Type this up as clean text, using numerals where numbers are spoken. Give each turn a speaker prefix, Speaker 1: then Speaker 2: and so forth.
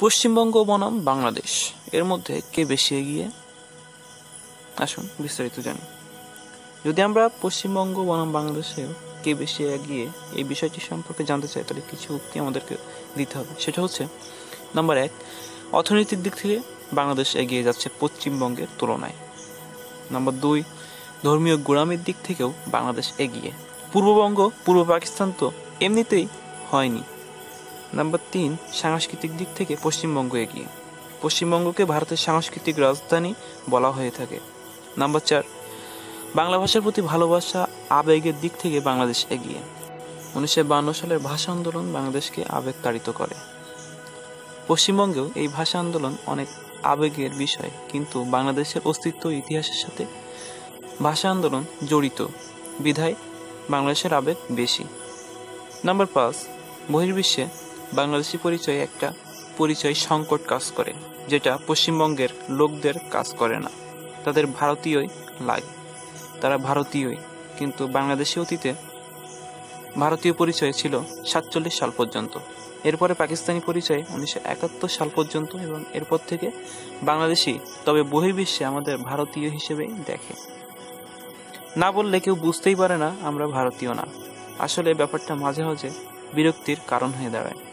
Speaker 1: পশ্চিমবঙ্গ বনাম বাংলাদেশ, এর মধ্যে কে বেশি এগিয়ে? আসুন বিস্তারিত জানি। যদি আমরা পশ্চিমবঙ্গ বনাম বাংলাদেশে কে বেশি এগিয়ে এই বিষয়টি সম্পর্কে জানতে চাই, তাহলে কিছু উক্তি আমাদেরকে দিতে হবে। সেটা হচ্ছে, নাম্বার 1, অর্থনৈতিক দিক থেকে বাংলাদেশ এগিয়ে যাচ্ছে পশ্চিমবঙ্গের তুলনায়। নাম্বার 2, ধর্মীয় গোঁড়ামির দিক থেকেও বাংলাদেশ এগিয়ে। পূর্ববঙ্গ, পূর্ব পাকিস্তান তো এমনিতেই হয়নি। নাম্বার 3, সাংস্কৃতিক দিক থেকে পশ্চিমবঙ্গ এগিয়ে। পশ্চিমবঙ্গকে ভারতের সাংস্কৃতিক রাজধানী বলা হয়ে থাকে। নাম্বার 4, বাংলা ভাষার প্রতি ভালোবাসা, আবেগের দিক থেকে বাংলাদেশ এগিয়ে। 1952 সালের ভাষা আন্দোলন বাংলাদেশকে আবেগ তাড়িত করে। পশ্চিমবঙ্গেও এই ভাষা আন্দোলন অনেক আবেগের বিষয়, কিন্তু বাংলাদেশের অস্তিত্ব ইতিহাসের সাথে ভাষা আন্দোলন জড়িত বিধায় বাংলাদেশের আবেগ বেশি। নাম্বার 5, বহির্বিশ্বে বাংলাদেশি পরিচয় একটা পরিচয় সংকট কাজ করে, যেটা পশ্চিমবঙ্গের লোকদের কাজ করে না। তাদের ভারতীয়ই লাগে, তারা ভারতীয়ই, কিন্তু বাংলাদেশি অতীতে ভারতীয় পরিচয় ছিল 47 সাল পর্যন্ত। এরপরে পাকিস্তানি পরিচয় 1971 সাল পর্যন্ত, এবং এরপর থেকে বাংলাদেশি, তবে বহির্বিশ্বে আমাদের ভারতীয় হিসেবেই দেখে। না বললে কেউ বুঝতেই পারে না আমরা ভারতীয় না। আসলে ব্যাপারটা মাঝে মাঝে বিরক্তির কারণ হয়ে দাঁড়ায়।